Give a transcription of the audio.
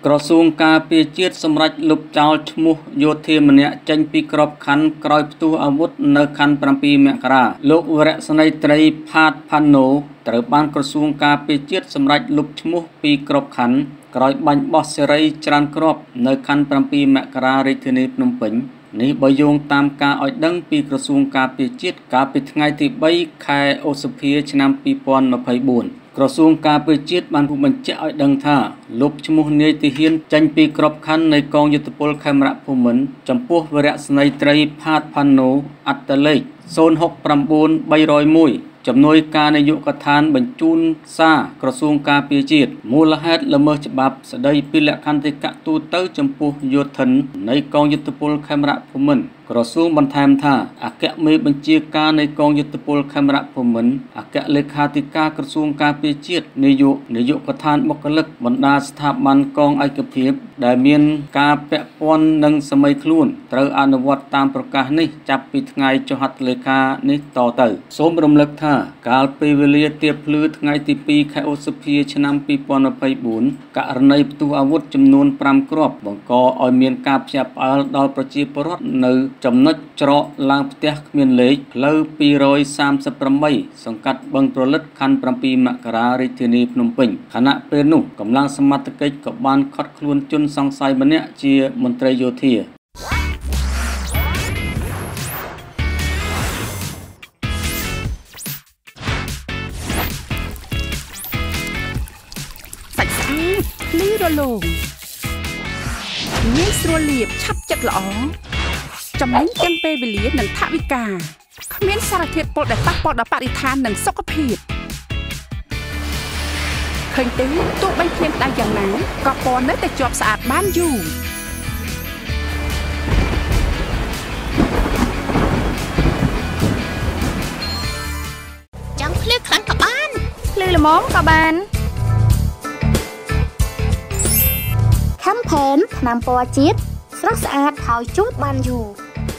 ក្រសួងការពារជាតិសម្រាប់លុបចោលឈ្មោះយោធាម្នាក់ចេញពីក្របខ័ណ្ឌក្រោយផ្ទុះអាវុធនៅខណ្ឌ7មករាលោកវរៈស្នេហ៍ត្រីផាតផាណូត្រូវបានក្រសួងការពារជាតិសម្រាប់លុបឈ្មោះពីក្របខ័ណ្ឌក្រោយបាញ់បោះសេរីច្រើនគ្រាប់នៅខណ្ឌ7មករារាជធានីភ្នំពេញនេះបើយោងតាមការឲ្យដឹងពីក្រសួងការពារជាតិកាលពីថ្ងៃទី3ខែឧសភាឆ្នាំ2024ក្រសួងការពារជាតិបានបញ្ជាក់ឲ្យដឹងថាលុបឈ្មោះនាយទាហានចេញពីក្របខ័ណ្ឌនៃកងយុទ្ធពលខេមរៈភូមិន្ទចំពោះវរៈស្នេហ៍ត្រីផាតផាណូអត្តលេខ069301ជំនួយការនាយកដ្ឋានបញ្ជូនសារក្រសួងការពារជាតិមូលហេតុល្មើសច្បាប់ស្តីពីលក្ខន្តិកៈទូទៅចំពោះយោធិននៃកងយុទ្ធពលខេមរៈភូមិន្ទក្រសួងបន្ថែមថាអគ្គមេបញ្ជាការនៃកងយុទ្ធពលខេមរៈភូមិន្ទអគ្គលេខាធិការក្រសួងការពារជាតិនាយកដ្ឋានបុគ្គលិកបណ្ដាស្ថាប័នកងឯកភាពដែលមានការពាក់ព័ន្ធនឹងសម័យខ្លួនត្រូវអនុវត្តតាមប្រកាសនេះចាប់ពីថ្ងៃចុះហត្ថលេខានេះតទៅសូមរំលឹកថាកាលពីវេលាទៀបភ្លឺថ្ងៃទី2ខែឧសភាឆ្នាំ2024ករណីផ្ទុះអាវុធចំនួន5គ្រាប់បង្កឲ្យមានការភ្ញាក់ផ្អើលដល់ប្រជាពលរដ្ឋនៅចំណុចច្រកឡើងផ្ទះគ្មានលេខផ្លូវ238សង្កាត់បឹងប្រលិតខណ្ឌ7មករារាជធានីភ្នំពេញខណៈពេលនោះកម្លាំងសមត្ថកិច្ចក៏បានឃាត់ខ្លួនជនសង្ស័យម្នាក់ជាមន្ត្រីយោធាសាច់ស្អាតភ្លឺរលោងងាយស្រួលលាបឆាប់ចិត្តល្អចំណេញទាំងពេលវេលានិងថវិកាគ្មានសារធាតុពុលដែលប៉ះពាល់ដល់បរិស្ថាននិងសុខភាពឃើញទេទោះបីគ្មានដៃយ៉ាងណាក៏ពណ៌នៅតែជាប់ស្អាតបានយូរចង់ភ្លឺខ្លាំងក៏បានភ្លឺល្មមក៏បានខំផែនថ្នាំពណ៌ជាតិស្រស់ស្អាតហើយជូតបានយូរ